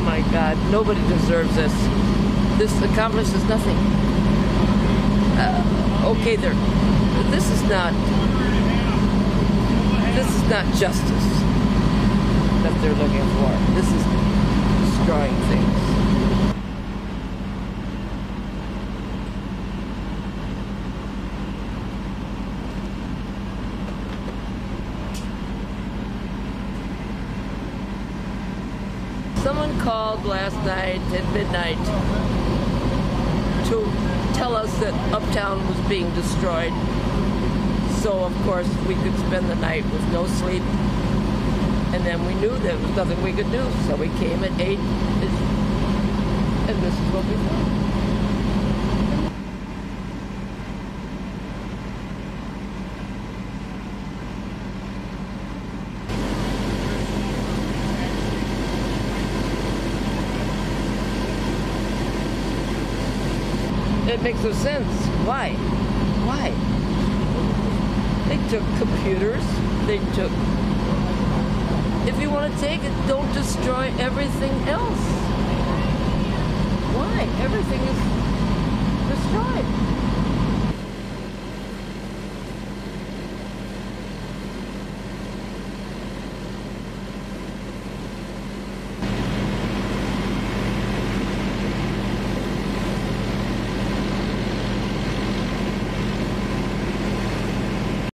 my God, nobody deserves this. This accomplishes nothing. Okay, this is not justice that they're looking for. This is destroying things. Someone called last night at midnight to tell us that Uptown was being destroyed. So, of course, we could spend the night with no sleep. And then we knew there was nothing we could do. So we came at 8, and this is what we found. It makes no sense. Why? Why? They took computers. They took... If you want to take it, don't destroy everything else. Why? Everything is destroyed.